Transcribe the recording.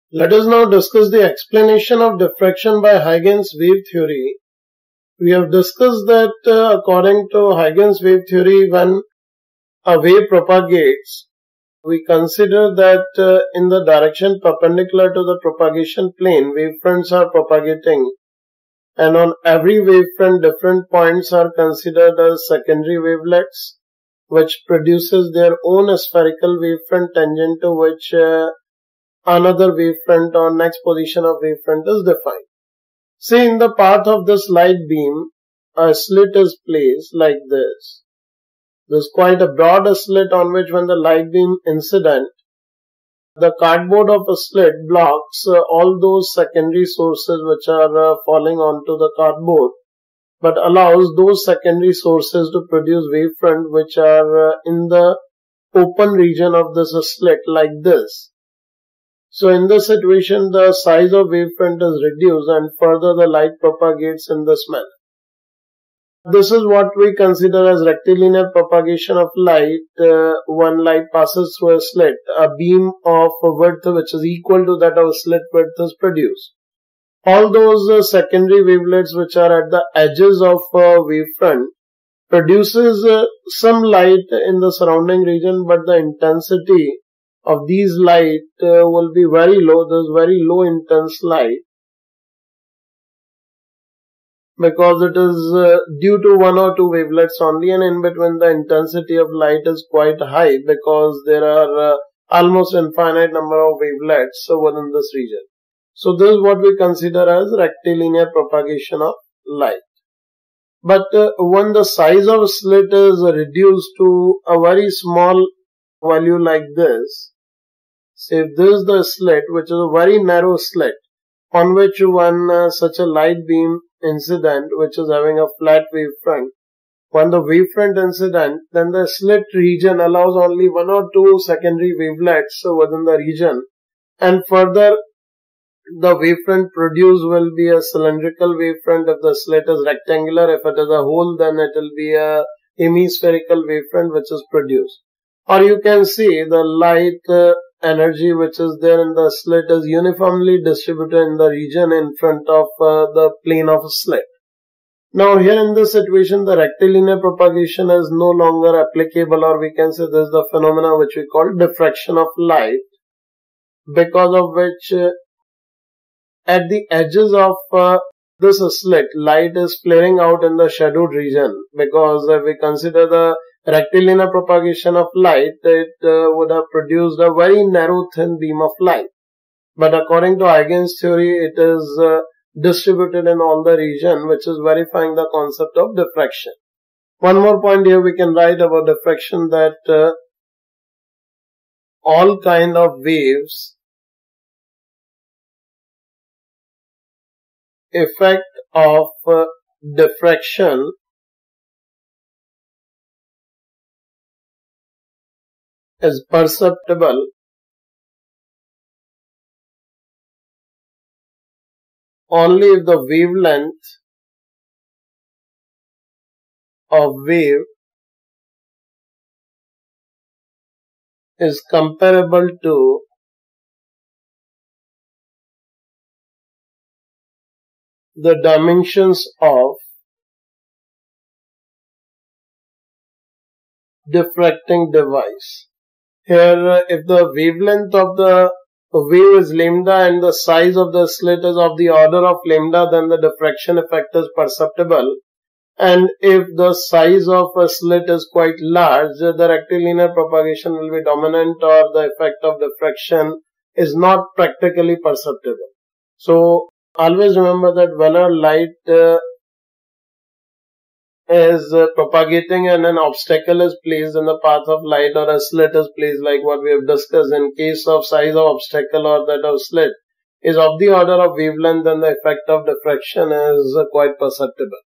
Let us now discuss the explanation of diffraction by Huygen's wave theory. We have discussed that according to Huygen's wave theory, when a wave propagates, we consider that in the direction perpendicular to the propagation plane, wavefronts are propagating, and on every wavefront, different points are considered as secondary wavelets, which produces their own spherical wavefront tangent to which another wavefront or next position of wavefront is defined. Say in the path of this light beam, a slit is placed like this. This is quite a broad slit on which when the light beam incident, the cardboard of a slit blocks all those secondary sources which are falling onto the cardboard, but allows those secondary sources to produce wavefront which are in the open region of this slit like this. So in this situation, the size of wavefront is reduced and further the light propagates in this manner. This is what we consider as rectilinear propagation of light. When light passes through a slit, a beam of width which is equal to that of slit width is produced. All those secondary wavelets which are at the edges of a wavefront produces some light in the surrounding region, but the intensity of these light will be very low. There's very low intense light because it is due to one or two wavelets only, and in between the intensity of light is quite high because there are almost infinite number of wavelets within this region. So this is what we consider as rectilinear propagation of light. But when the size of a slit is reduced to a very small value like this, say if this is the slit, which is a very narrow slit on which when such a light beam incident which is having a flat wavefront, when the wavefront incident, then the slit region allows only one or two secondary wavelets within the region, and further the wavefront produced will be a cylindrical wavefront if the slit is rectangular. If it is a hole, then it will be a hemispherical wavefront which is produced. Or you can see the light energy which is there in the slit is uniformly distributed in the region in front of the plane of a slit. Now here in this situation, the rectilinear propagation is no longer applicable, or we can say this is the phenomena which we call diffraction of light, because of which at the edges of this slit, light is flaring out in the shadowed region, because if we consider the rectilinear propagation of light, it would have produced a very narrow thin beam of light. But according to Huygen's theory, it is distributed in all the region, which is verifying the concept of diffraction. One more point here we can write about diffraction, that all kind of waves effect of diffraction is perceptible only if the wavelength of wave is comparable to the dimensions of diffracting device. Here, if the wavelength of the wave is lambda and the size of the slit is of the order of lambda, then the diffraction effect is perceptible. And if the size of a slit is quite large, the rectilinear propagation will be dominant, or the effect of diffraction is not practically perceptible. So always remember that whenever light is propagating and an obstacle is placed in the path of light, or a slit is placed like what we have discussed, in case of size of obstacle or that of slit is of the order of wavelength, then the effect of diffraction is quite perceptible.